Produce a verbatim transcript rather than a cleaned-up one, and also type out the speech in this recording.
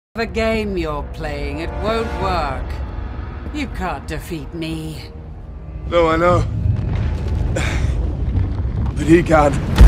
The game you're playing, it won't work. You can't defeat me. No, I know. But he can.